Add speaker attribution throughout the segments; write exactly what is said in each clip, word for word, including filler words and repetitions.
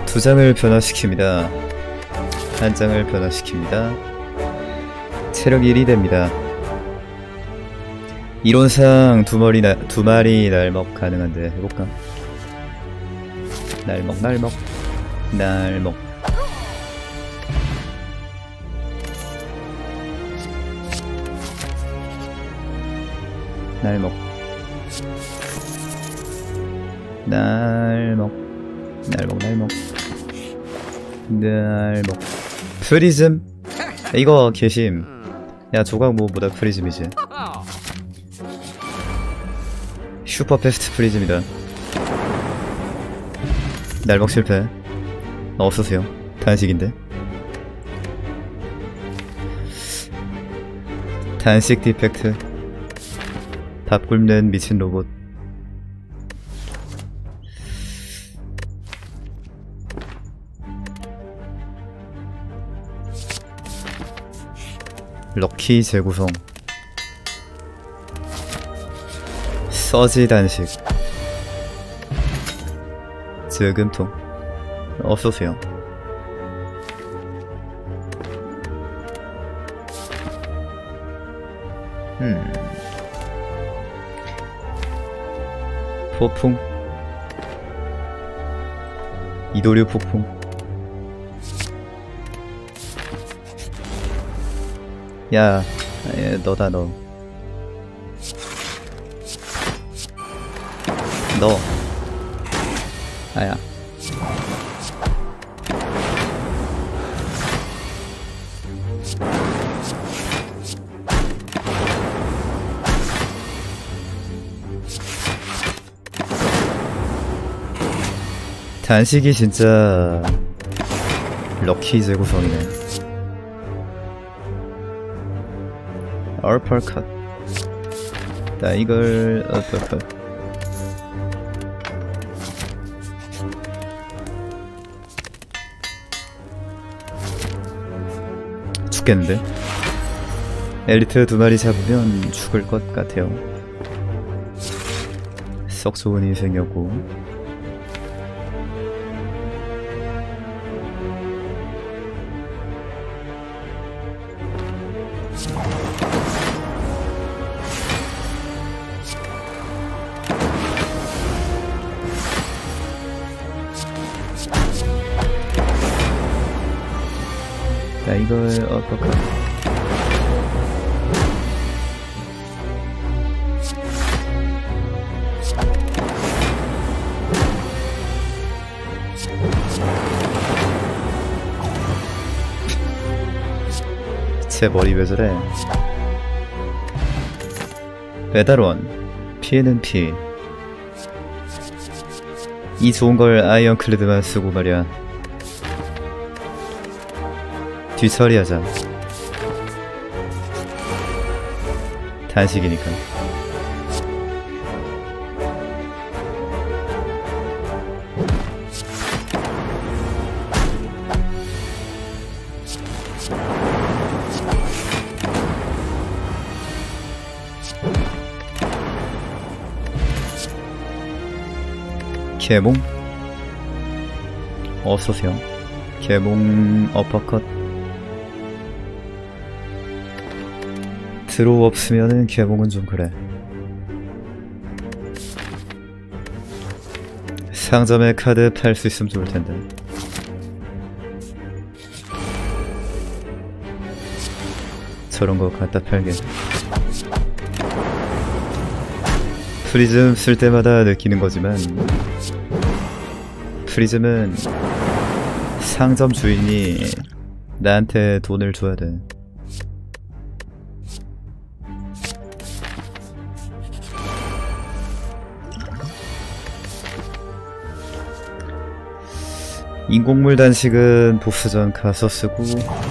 Speaker 1: 두 장을 변화시킵니다. 한 장을 변화시킵니다. 체력 일이 됩니다. 이론상 두 마리 나, 두 마리 날먹 가능한데 해볼까? 날먹 날먹 날먹. 날먹 날먹 날먹 날먹 날먹. 프리즘? 이거 개심. 야 조각 뭐보다 프리즘이지. 슈퍼 패스트 프리즘이다. 날먹 실패. 없으세요. 단식인데. 단식 디펙트. 밥 굶는 미친 로봇. 럭키 재구성. 서지 단식. 저금통. 어서오세요. 음. 폭풍. 이도류 폭풍. 야, 에, 너다 너. 너. 아야. 단식이 진짜 럭키 재구성이네. 얼펄컷. 나 이걸 어퍼컷. 죽겠는데? 엘리트 두 마리 잡으면 죽을 것 같아요. 썩 좋은 인생이었고. 자, 이걸 어퍼컷. 제 머리 왜 저래? 메달원. 피해는 피. 이 좋은 걸 아이언클레드만 쓰고 말이야. 뒤처리하자. 단식이니까. 개몽? 어서오세요. 개몽 어퍼컷. 드로우 없으면은 개몽은 좀 그래. 상점에 카드 팔 수 있으면 좋을 텐데. 저런 거 갖다 팔게. 프리즘 쓸 때마다 느끼는 거지만, 프리즘은 상점 주인이 나한테 돈을 줘야 돼. 인공물 단식은 보스전 가서 쓰고,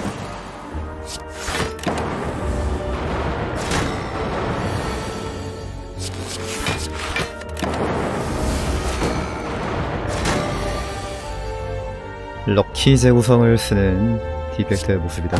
Speaker 1: 럭키 재구성을 쓰는 디펙트의 모습이다.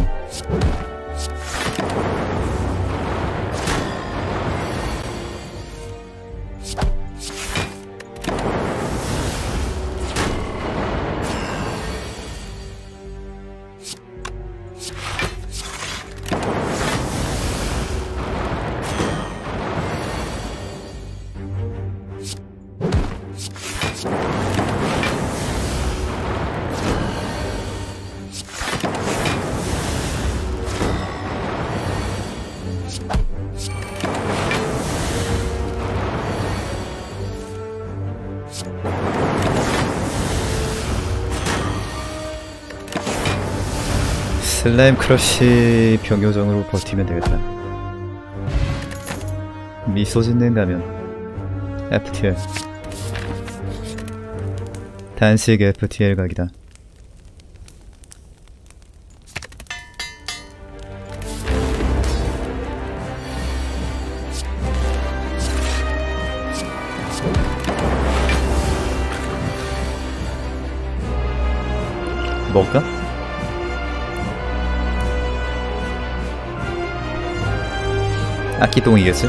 Speaker 1: 슬라임 크러쉬 병요정으로 버티면 되겠다. 미소 짓는 가면 에프티엘 단식 에프티엘 각이다. 먹을까? 악기똥이겠지?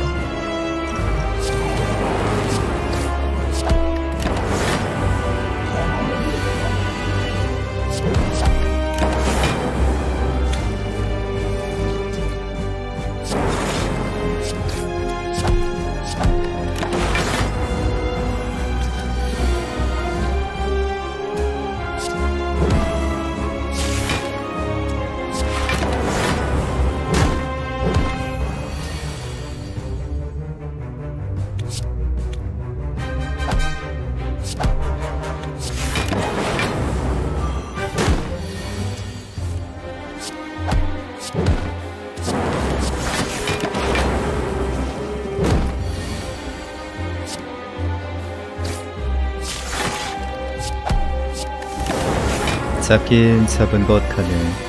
Speaker 1: 잡긴 잡은 것 같네.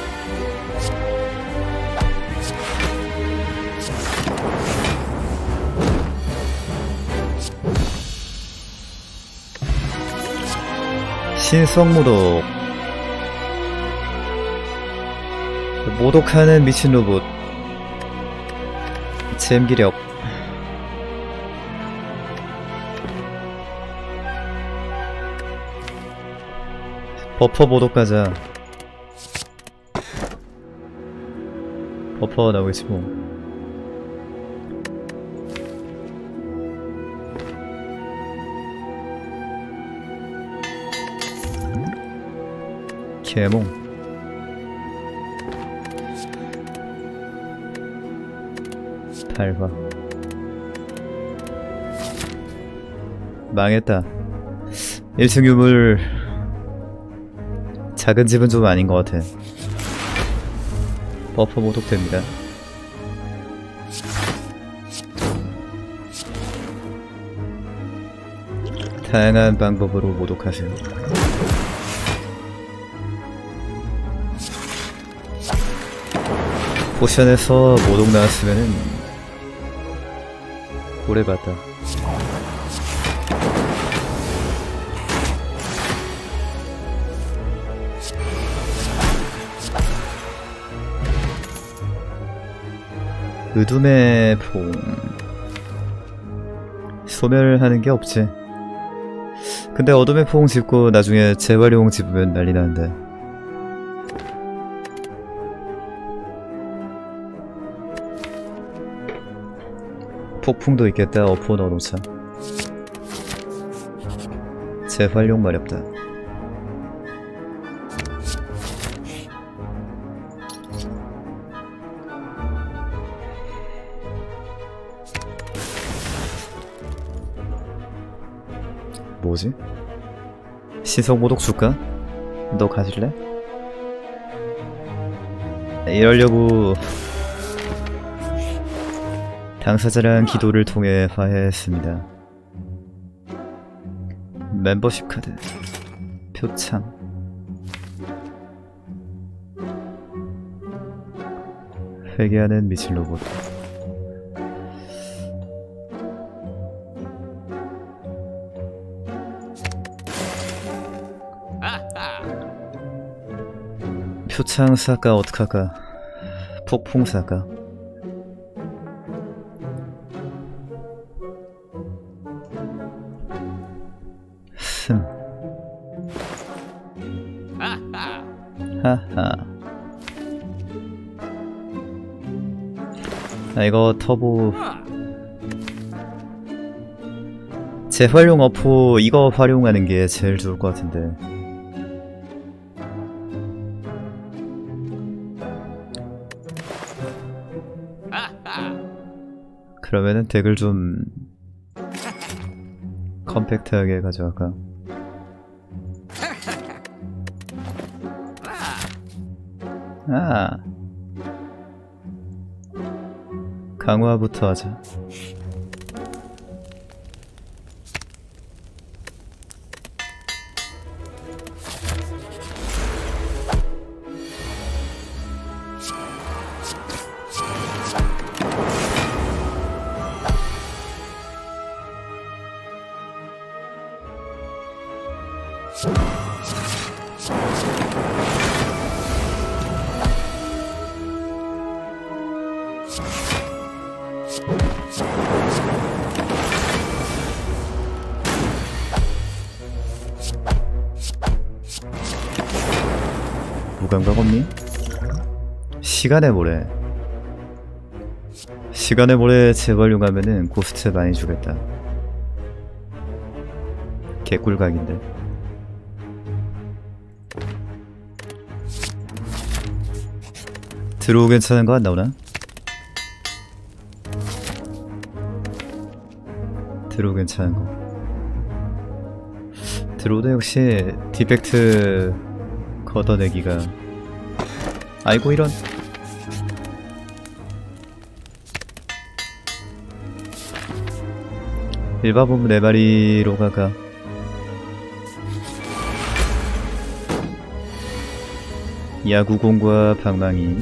Speaker 1: 신성 모독. 모독하는 미친 로봇. 잼기력. 버퍼 모독 가자. 버퍼 나오겠지 뭐. 개몽. 달바. 망했다. 일 층 유물 작은 집은 좀 아닌 것 같아. 버퍼 모독됩니다. 다양한 방법으로 모독하세요. 포션에서 모독 나왔으면은 오래 봤다. 어둠의 포옹. 소멸하는 게 없지. 근데 어둠의 포옹 짚고 나중에 재활용 집으면 난리 나는데. 폭풍도 있겠다. 어포 넣어놓자. 재활용 마렵다. 뭐지? 시속 모독 줄까? 너 가질래? 이러려고 당사자랑 기도를 통해 화해했습니다. 멤버십 카드 표창. 회개하는 미친 로봇. 표창 사까 어떡할까? 폭풍 사까? 흠. 하하. 아 이거 터보 재활용 어포 이거 활용하는 게 제일 좋을 것 같은데. 그러면은 덱을 좀 컴팩트하게 가져갈까? 아, 강화부터 하자. 무감각 없니? 시간의 모래. 시간의 모래 재활용하면은 고스트 많이 주겠다. 개꿀각인데. 드로우 괜찮은 거 안 나오나? 드로우 괜찮은 거. 드로우도 역시 디펙트 걷어내기가. 아이고 이런. 일바보면 네 마리로 가가. 야구공과 방망이.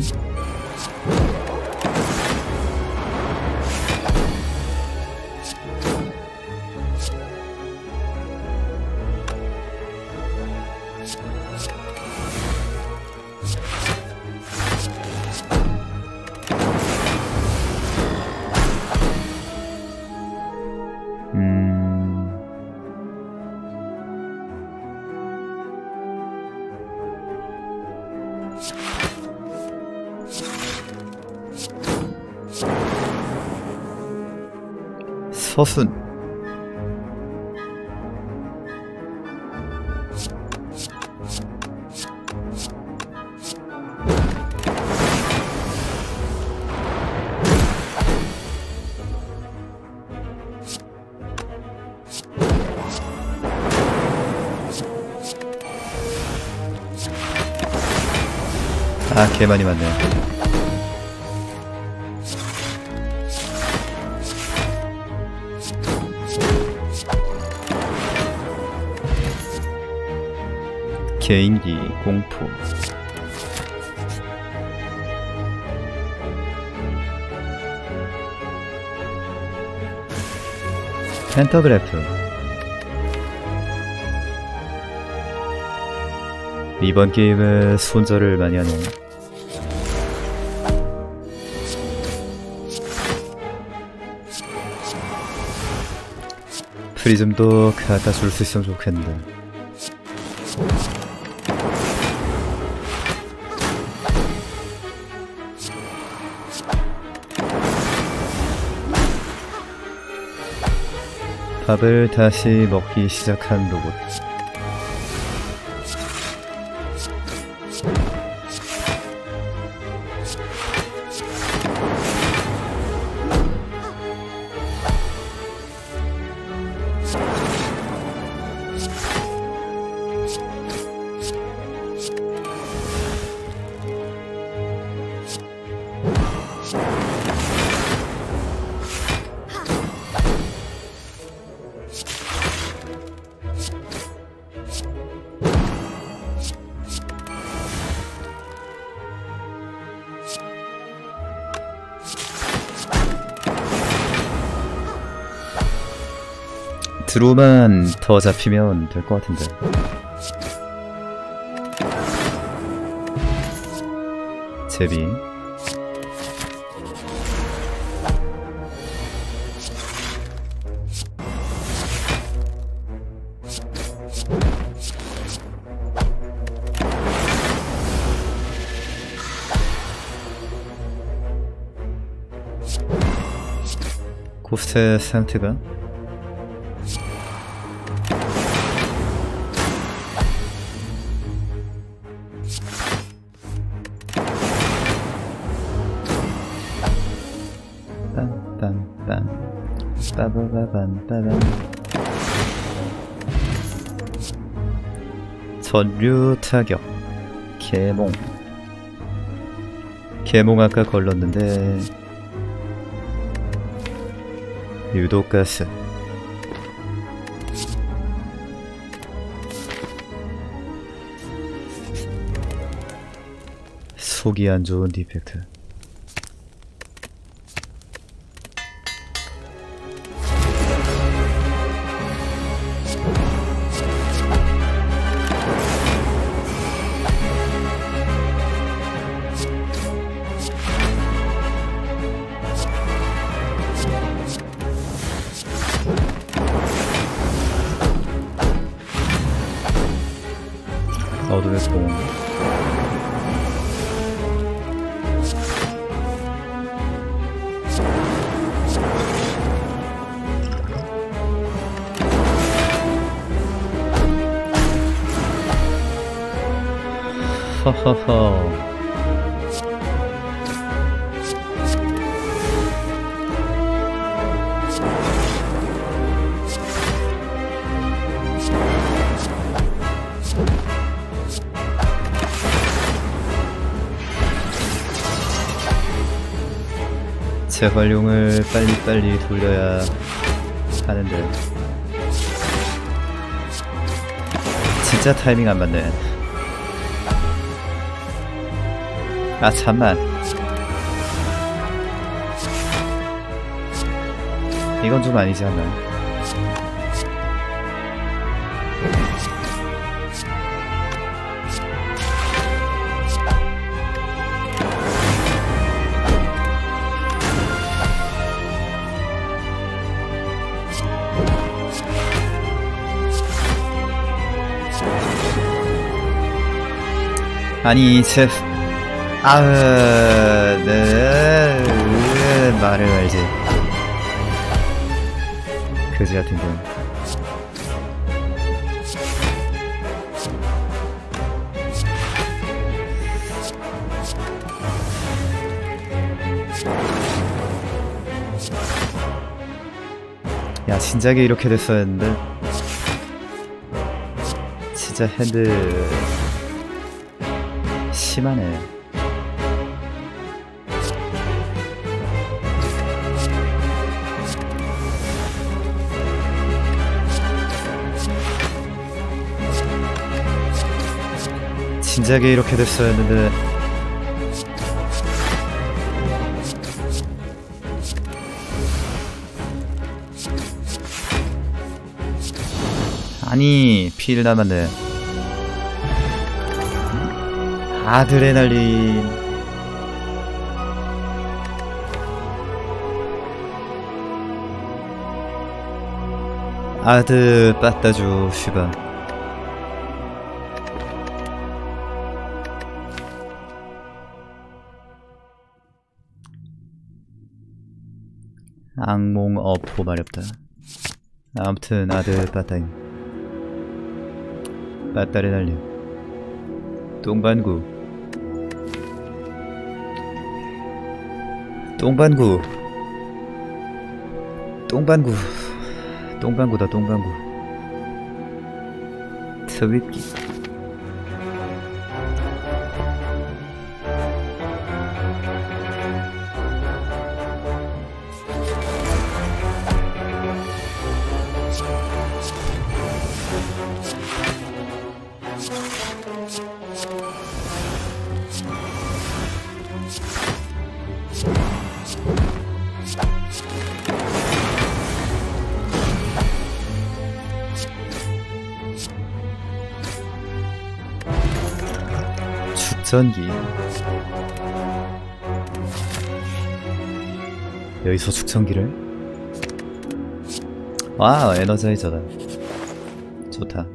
Speaker 1: 서순. 아, 개 많이 맞네. 개인기 공포. 펜터그래프. 이번 게임에 손절을 많이 하네. 프리즘도 갖다 줄 수 있으면 좋겠는데. 밥을 다시 먹기 시작한 로봇. 드로우만 더 잡히면 될 것 같은데. 제비. 고스트 상태가 빰빰빰 빠바바밤빠밤. 전류 타격 개몽. 개몽 아까 걸렀는데 유독가스 속이 안 좋은 디펙트. 어둠의 봉. 허허허. 재활용을 빨리빨리 돌려야 하는데 진짜 타이밍 안 맞네. 아 잠만, 이건 좀 아니지 않나? 아니 제 아으 네 으, 말을 알지. 그지 같은 경우. 야 진작에 이렇게 됐었는데 진짜 핸드 심하네. 진작에 이렇게 됐어야했는데 아니 피일 남았네. 아드레날린. 아드 빠따주 슈바. 악몽 어포 마렵다. 아무튼 아드 빠따임. 빠따레 날림. 똥반구. 똥반구. 똥반구. 똥반구다 똥반구. 트윗기. 축전기. 여기서 축전기를? 와 에너자이저다. 좋다.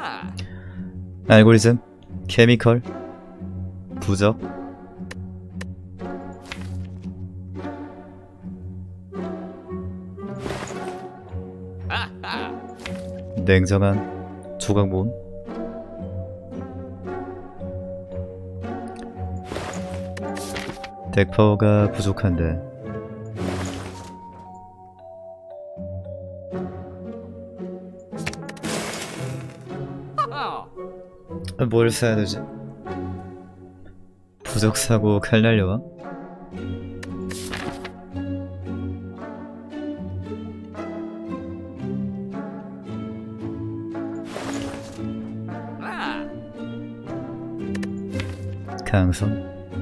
Speaker 1: 알고리즘, 케미컬, 부적. 냉정한 조각본. 덱파워가 부족한데 뭘 사야 되지? 부적 사고 칼 날려와? 강성.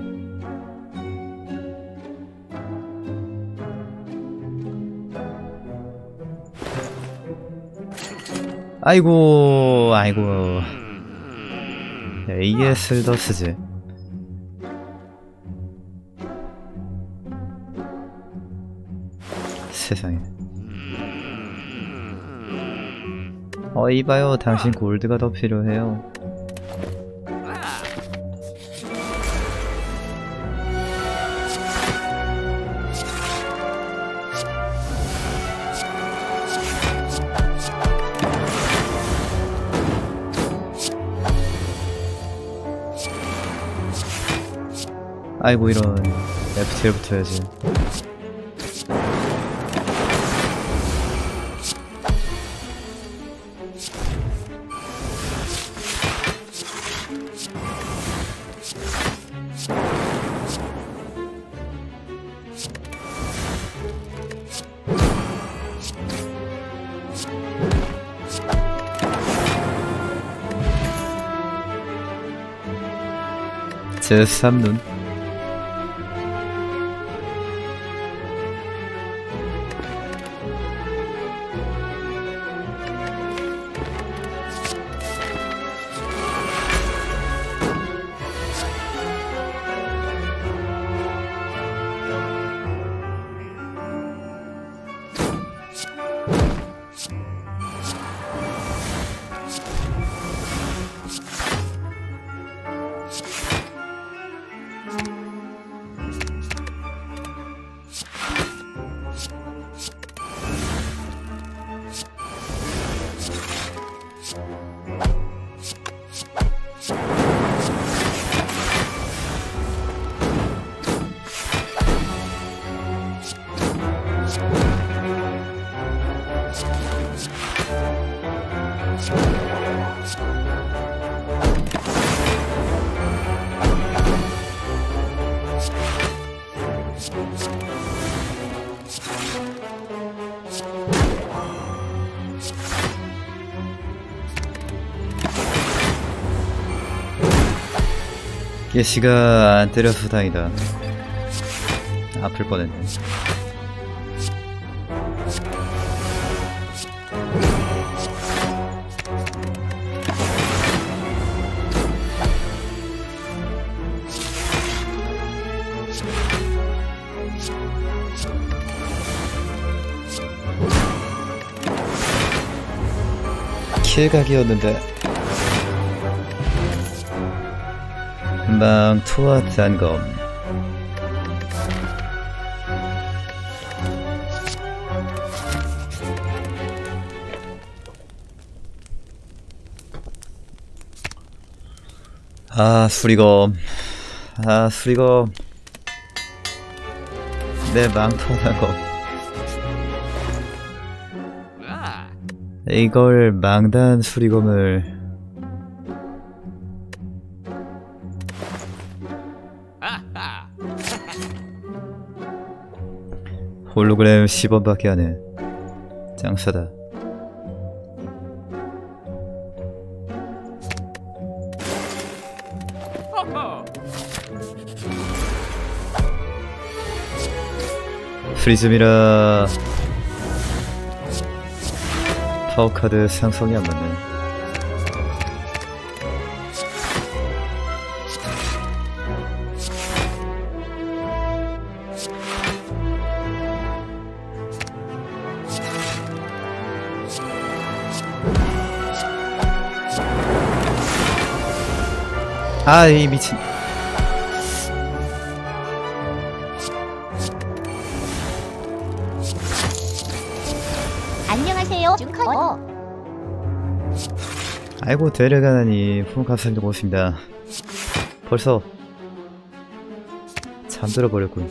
Speaker 1: 아이고 아이고 에이에스를 더 쓰지. 세상에. 어 이봐요, 당신 골드가 더 필요해요. 아이고 이런, 에프티엘 붙어야지. 제삼 눈. 예시가 안 때려서 다행이다. 아플 뻔했네. 킬각이었는데. 망토와 단검. 아 수리검. 아 수리검. 내 망토와 단검. 이걸 망단 수리검을 홀로그램 십 원밖에 안해. 짱싸다. 프리즘이라 파워카드 상성이 안 맞네. 아, 이 미친.
Speaker 2: 안녕하세요, 준커.
Speaker 1: 아이고, 데려가다니. 후원감사합니다. 고맙습니다. 벌써 잠들어 버렸군.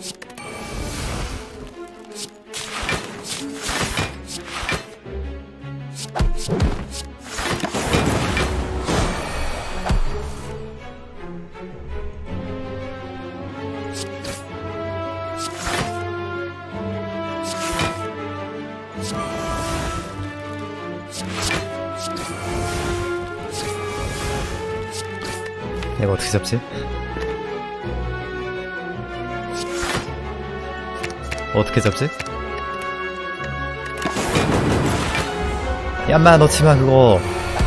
Speaker 1: 내가 어떻게 잡지? 어떻게 잡지? 얌마 넣지마 그거.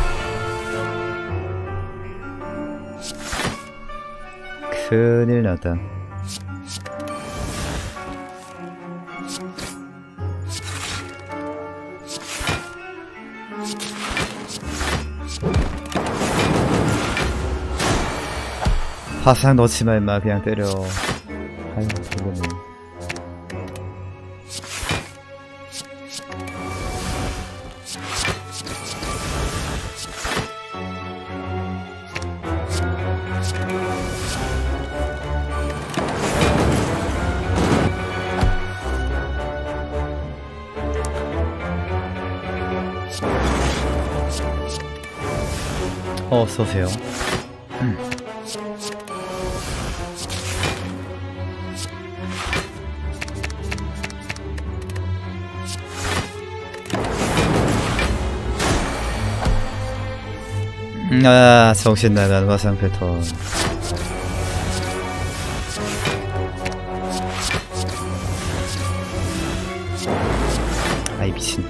Speaker 1: 큰일 났다. 화상 넣지마 임마. 그냥 때려. 아유 그거는 어서오세요. 음. 아 정신나간 화상 패턴. 아이 미친.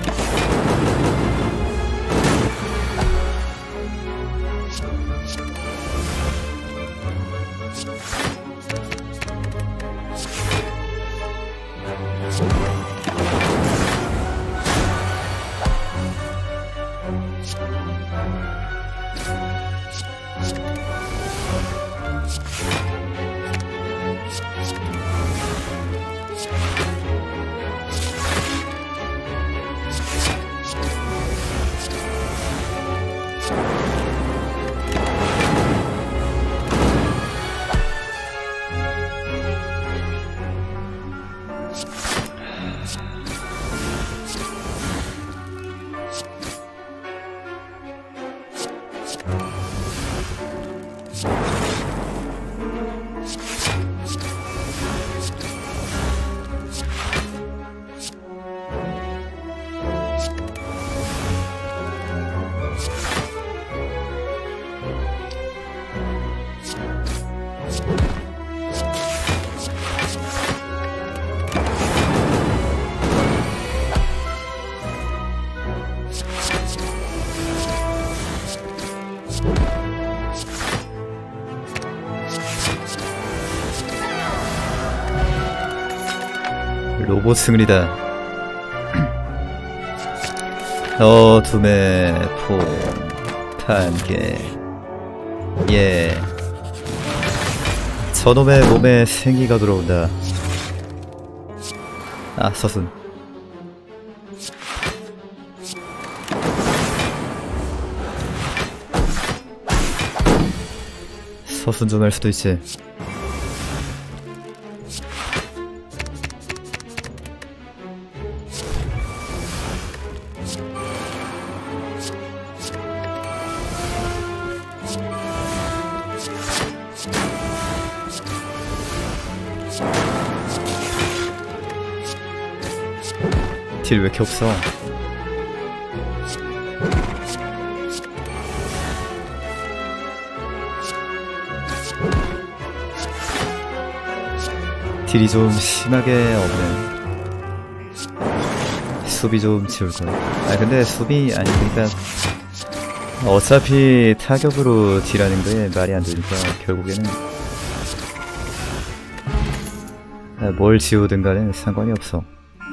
Speaker 1: 로봇 승리다. 어둠의 폼 판개. 예. 저놈의 몸에 생기가 들어온다. 아 서순. 서순전할 수도 있지. 딜 왜 이렇게 없어? 딜이 좀 심하게 없네. 수비 좀 지울걸. 아 근데 수비 아니 그니까 어차피 타격으로 딜하는 거에 말이 안 되니까 결국에는 뭘 지우든 간에 상관이 없어.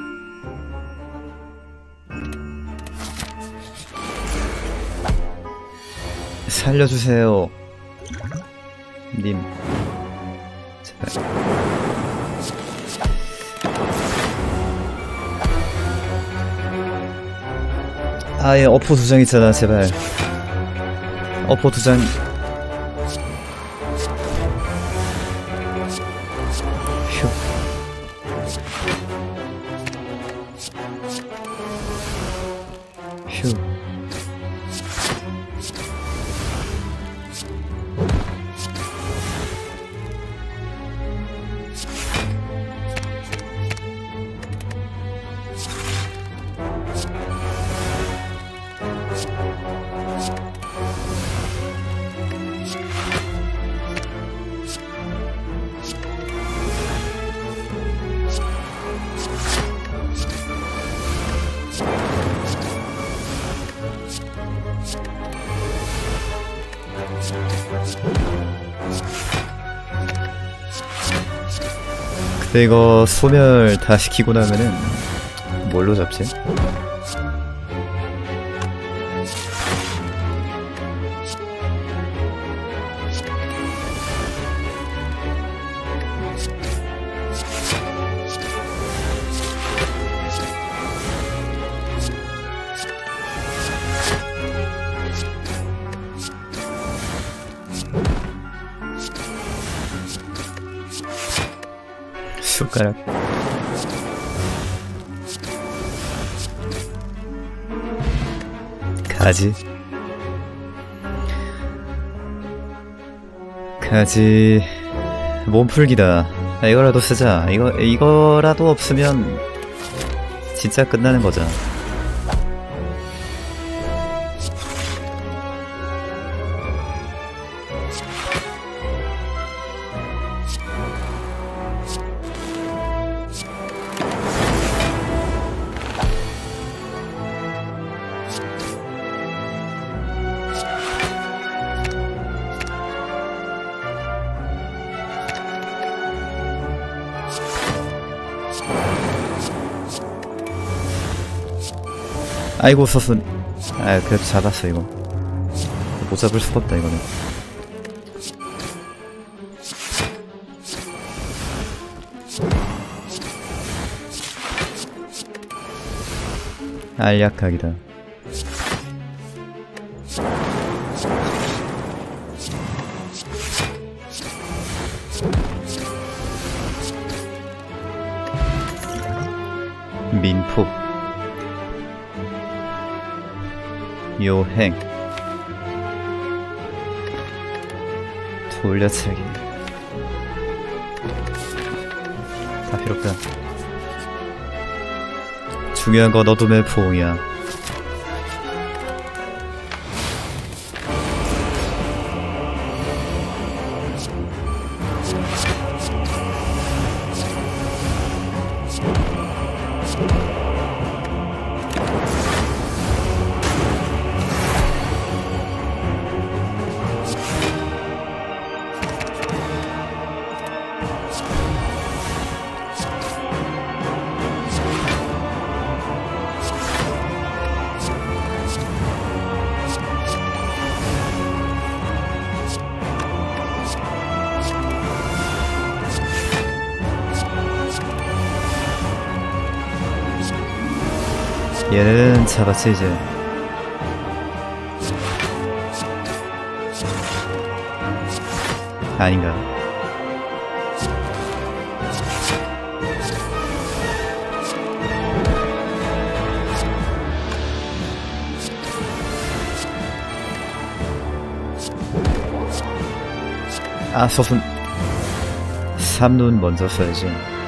Speaker 1: 살려주세요 님 제발. 아예 어포 두 장 있잖아 제발. 어포 두 장. 휴. 휴. 근데 이거 소멸 다 시키고 나면은 뭘로 잡지? 숟가락. 가지. 가지. 몸풀기다. 아, 이거라도 쓰자. 이거, 이거라도 없으면 진짜 끝나는 거잖아. 아이고 서순. 아 그래도 잡았어. 이거 못 잡을 수가 없다 이거는. 알약각이다. 민폭. 요행. 돌려차기. 다 필요 없다. 중요한 건 어둠의 포옹이야. 얘는 잡았지 이제. 아닌가. 아 서순. 삼눈 먼저 써야지.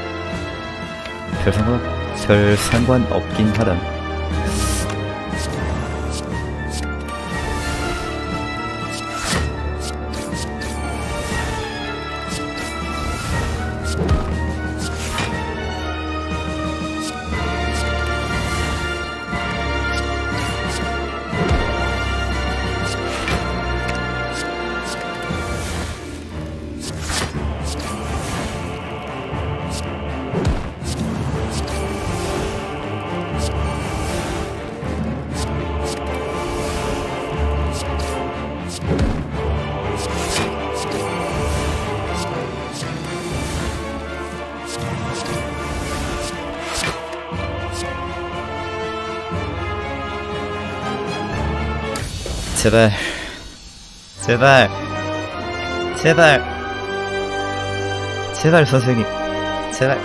Speaker 1: 별 상관, 별 상관 없긴 하다. 제발 제발 제발 제발 선생님 제발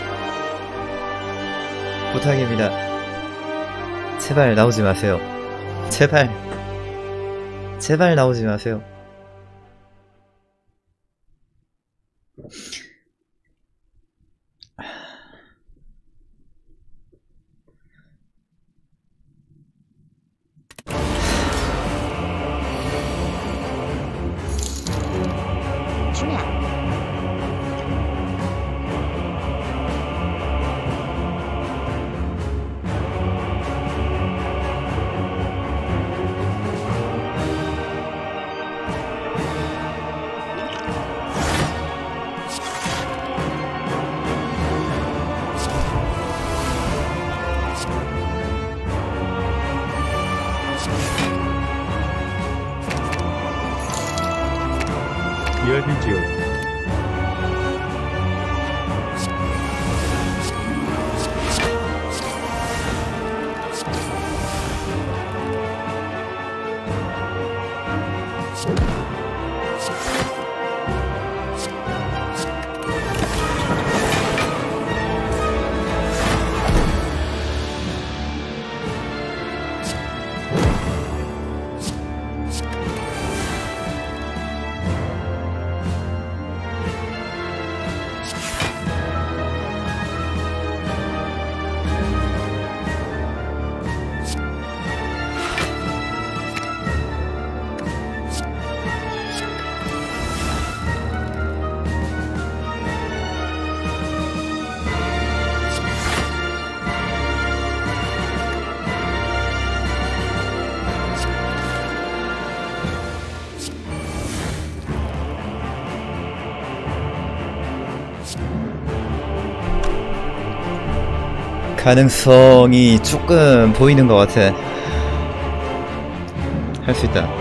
Speaker 1: 부탁입니다. 제발 나오지 마세요. 제발 제발 나오지 마세요.
Speaker 2: 이야기지요.
Speaker 1: 가능성이 조금 보이는 것 같아. 할 수 있다.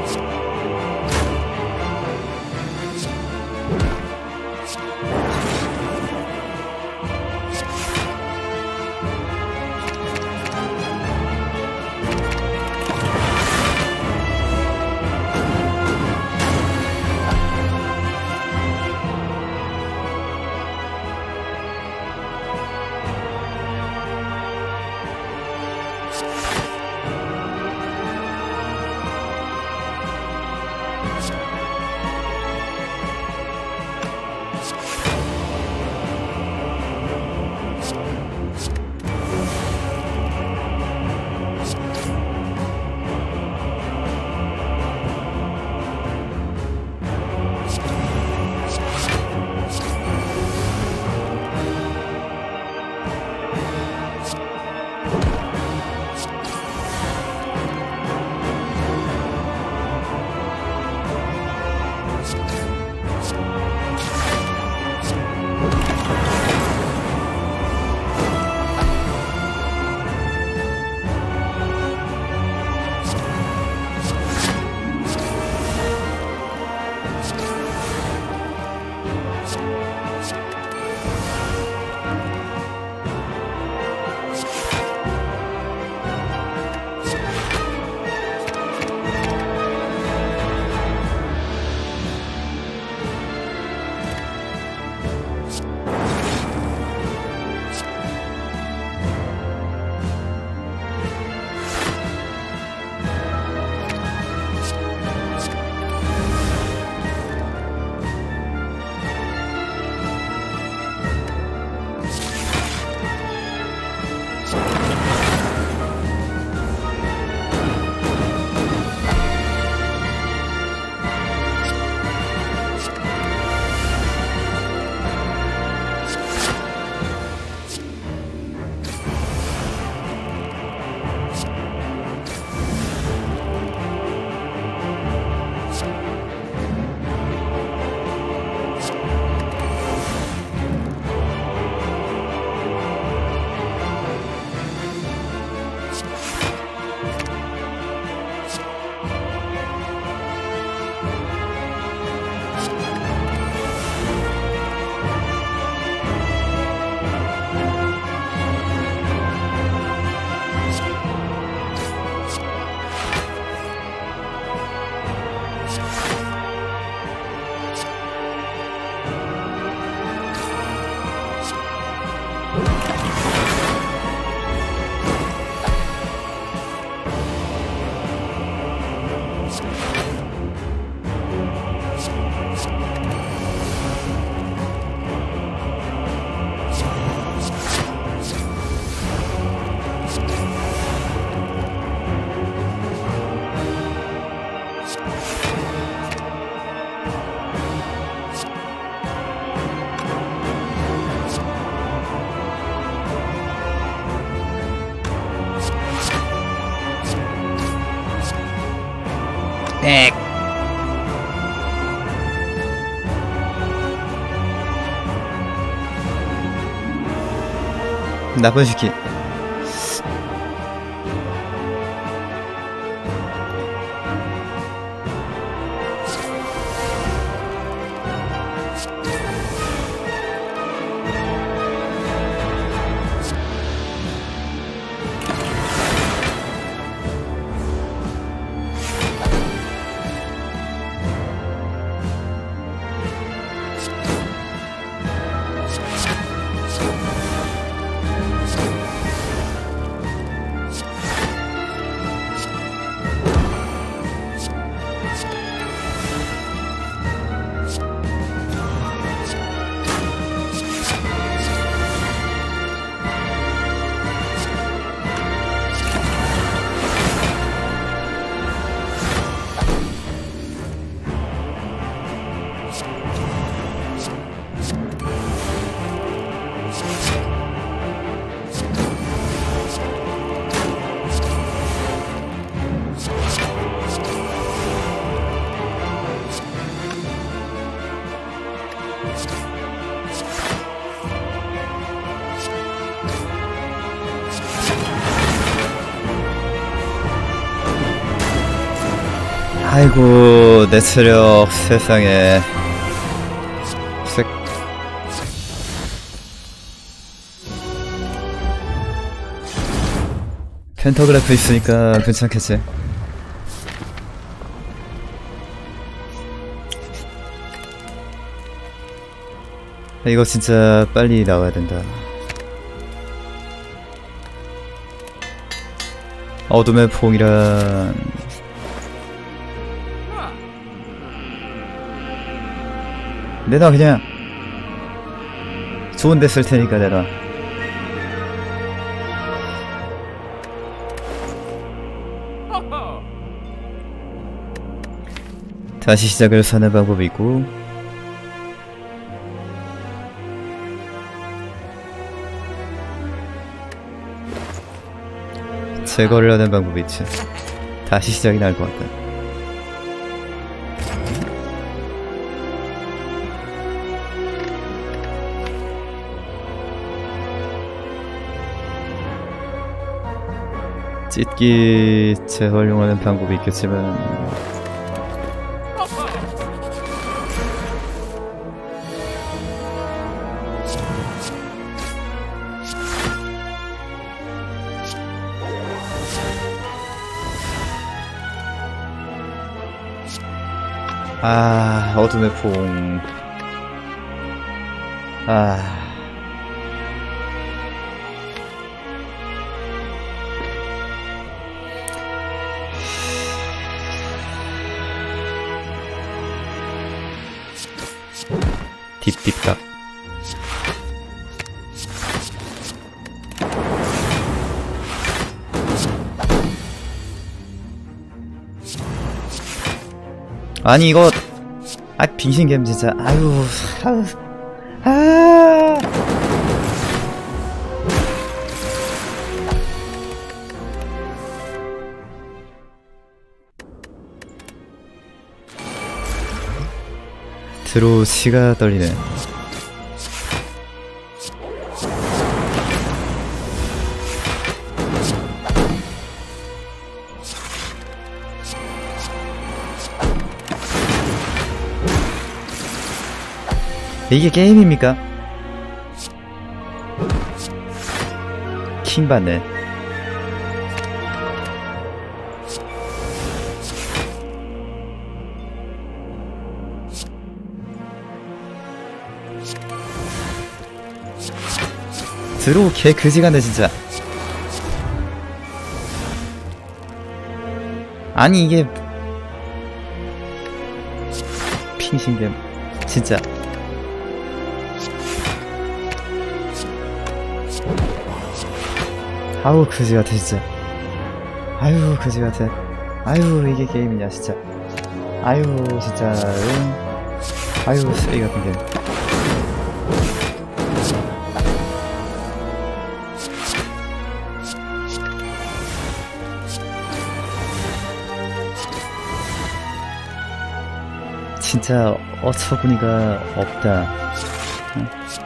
Speaker 1: 땡. 나쁜 시키. 아이고 내 체력 세상에. 색... 펜터그래프 있으니까 괜찮겠지. 이거 진짜 빨리 나와야 된다. 어둠의 포옹이란 내놔. 그냥 좋은데 쓸테니까 내놔. 다시 시작을 사는 방법이 있고, 제거를 하는 방법이 있지. 다시 시작이 나을 것 같다. 찢기 재활용하는 방법이 있겠지만 아 어둠의 포옹. 아 딥딥각. 아니 이거 아 빙신겜 진짜. 아유 아유 아 드로우 치가 떨리네. 이게 게임입니까? 킹 받네. 드로우 개 그지같네 진짜. 아니 이게 핑신겜 진짜. 아우 그지같아 진짜. 아유 그지같아. 아유 이게 게임이냐 진짜. 아유 진짜. 아유 쓰레기같은 게임. 진짜 어처구니가 없다. 응?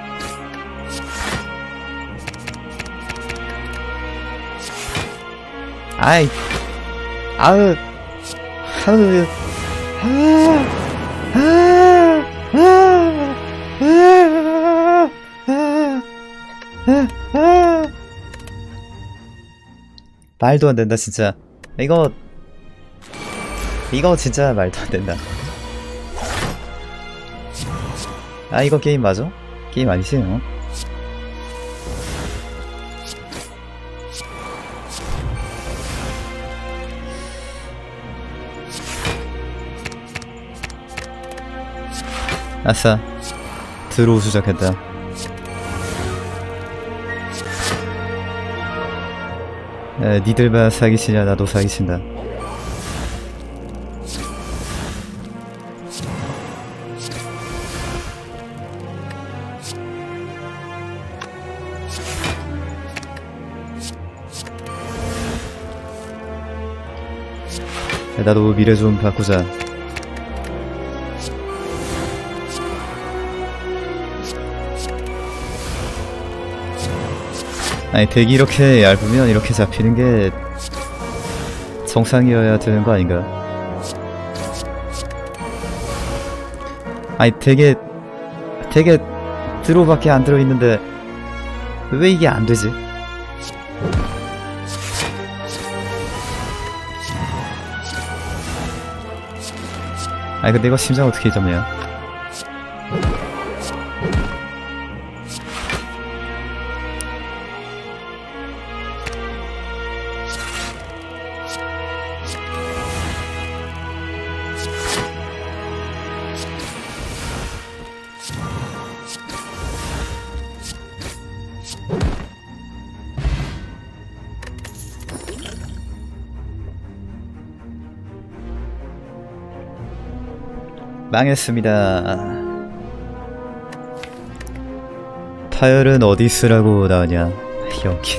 Speaker 1: 아이, 아으, 아으, 아, 아, 아, 아, 아, 아, 말도 안 된다 진짜. 이거, 이거 진짜 말도 안 된다. 아 이거 게임 맞아? 게임 아니지? 어? 아싸 드로우 수작했다. 에, 니들만 사기치냐 나도 사기친다. 나도 미래 좀 바꾸자. 아니 덱이 이렇게 얇으면 이렇게 잡히는 게 정상이어야 되는 거 아닌가? 아니 덱에 덱에 드로우밖에 안 들어있는데 왜 이게 안 되지? 아니 근데 이거 심장 어떻게 잡냐? 망했습니다. 파열은 어디 쓰라고 나오냐? 여기.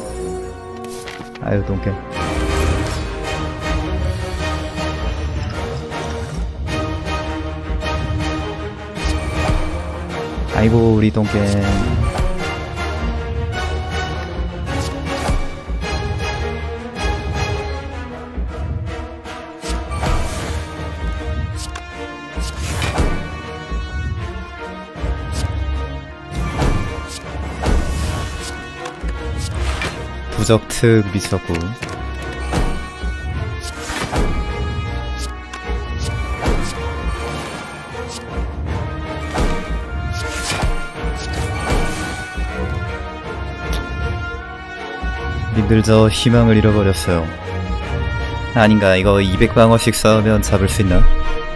Speaker 1: 아유 똥개. 아이고 우리 똥개. 부적특 미쳤고. 님들 저 희망을 잃어버렸어요. 아닌가, 이거 이백 방어씩 싸우면 잡을 수 있나?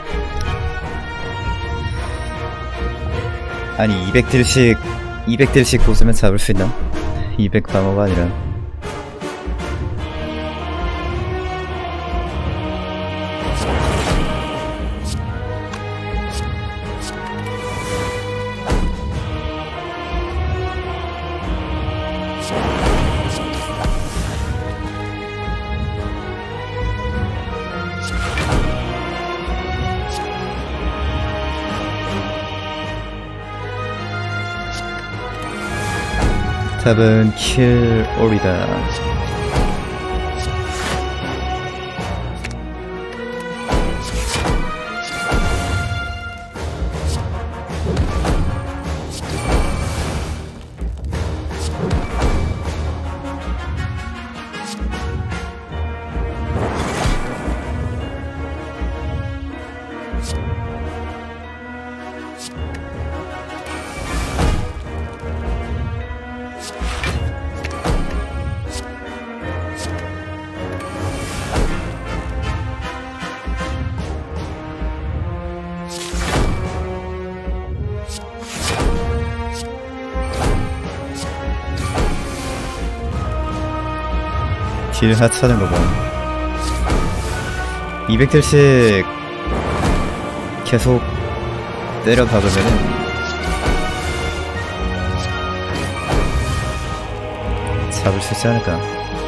Speaker 1: 아니 이백 딜씩 이백 딜씩 꽂으면 잡을 수 있나? 이백 방어가 아니라. 답은 킬 올이다. 딜 하차하는 거 봐. 이백 딜씩 계속 때려 박으면은 잡을 수 있지 않을까?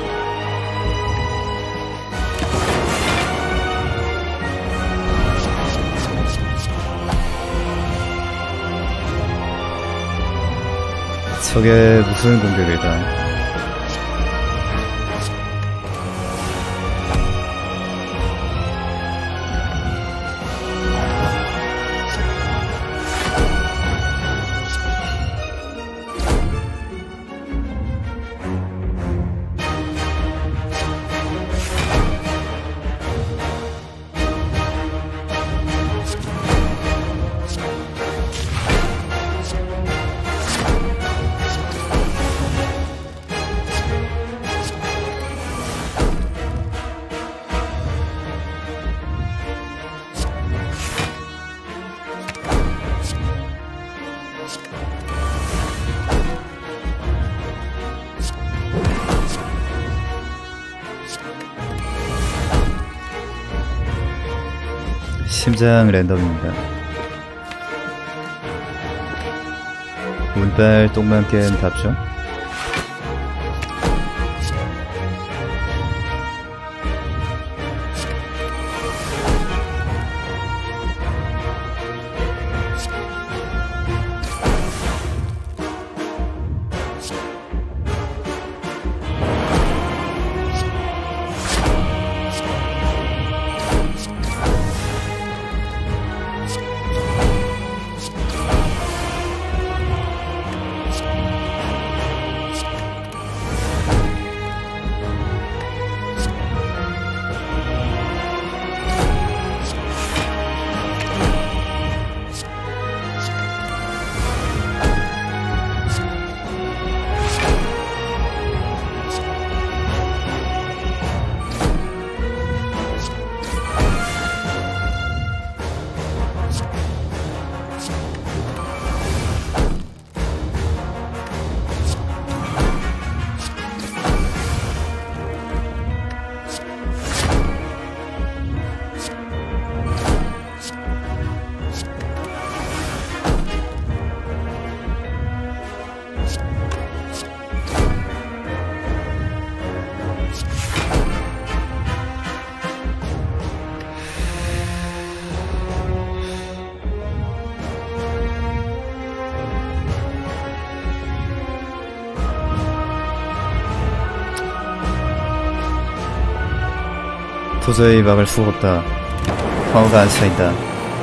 Speaker 1: 저게 무슨 공격일까? 심장 랜덤입니다. 운빨 똥만 깬 답죠? 도저히 막을 수가 없다. 방어가 안 쌓인다.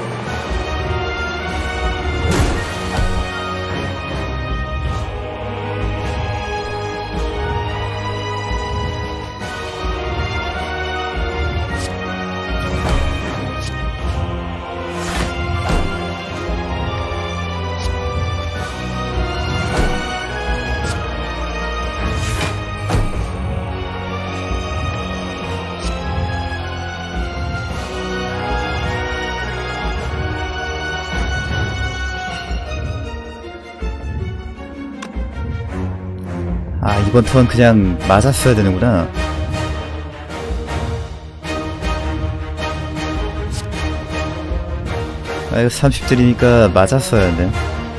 Speaker 1: 아, 이번 턴 그냥 맞았어야 되는구나. 아, 이거 삼십 줄이니까 맞았어야 했네.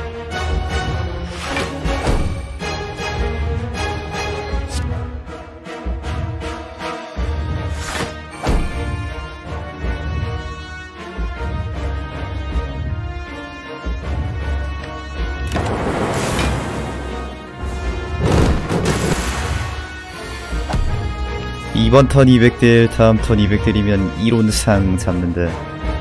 Speaker 1: 이번 턴 이백 딜, 다음 턴 이백 딜이면 이론상 잡는데.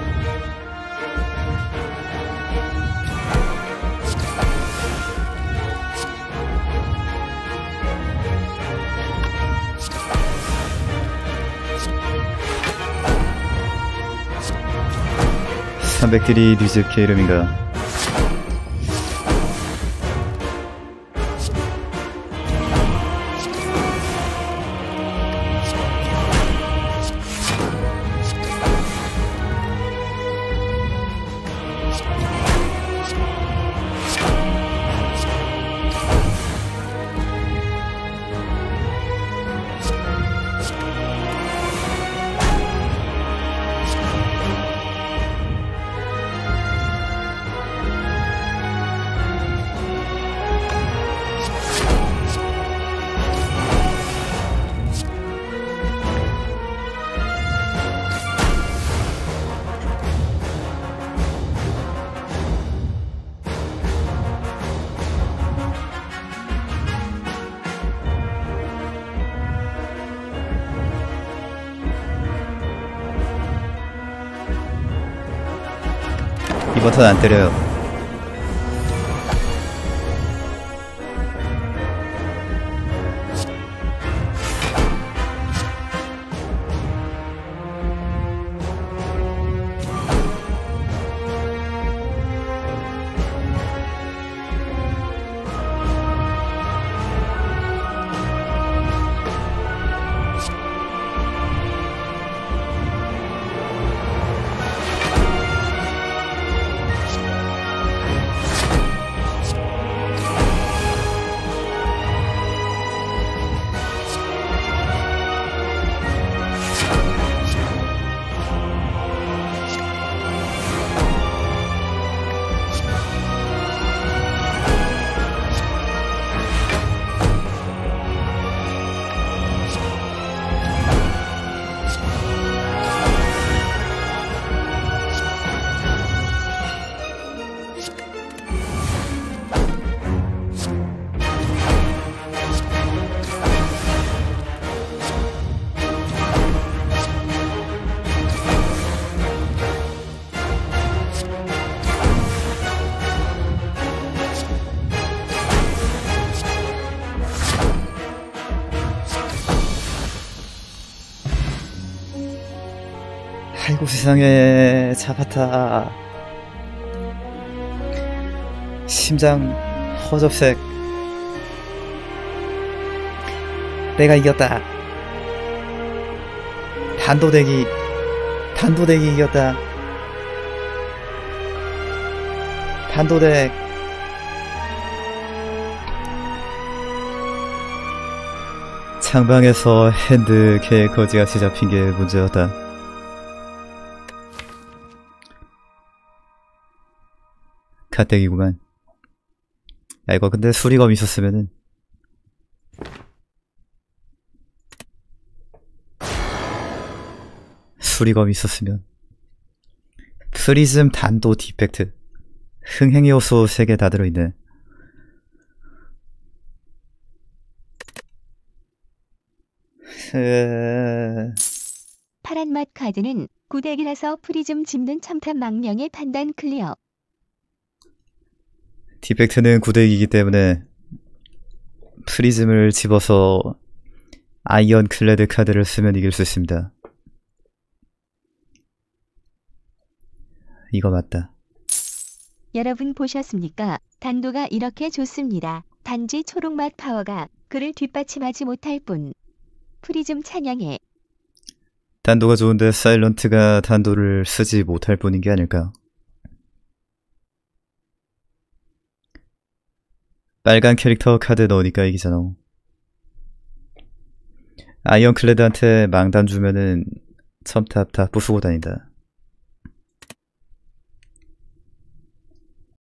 Speaker 1: 삼백 딜이 류즈케 이름인가? 이번 턴 안 때려요. 아이고 세상에, 잡았다. 심장 허접색. 내가 이겼다. 단도대기 단도대기 이겼다. 단도대. 창방에서 핸드 개 거지같이 잡힌 게 문제였다. 가뜩이구만. 야, 이거 근데 수리검 있었으면은 수리검 있었으면 프리즘 단도 디펙트 흥행 요소 세 개 다 들어있네. 으...
Speaker 2: 파란 맛 카드는 구덱이라서 프리즘 집는 첨탑 망령의 판단 클리어.
Speaker 1: 디펙트는 구덱이기 때문에 프리즘을 집어서 아이언 클레드 카드를 쓰면 이길 수 있습니다. 이거 맞다.
Speaker 2: 여러분 보셨습니까? 단도가 이렇게 좋습니다. 단지 초록맛 파워가 그를 뒷받침하지 못할 뿐. 프리즘 찬양해.
Speaker 1: 단도가 좋은데 사일런트가 단도를 쓰지 못할 뿐인 게 아닐까. 빨간 캐릭터 카드 넣으니까 이기잖아. 아이언클레드한테 망단 주면은 첨탑 다 부수고 다닌다.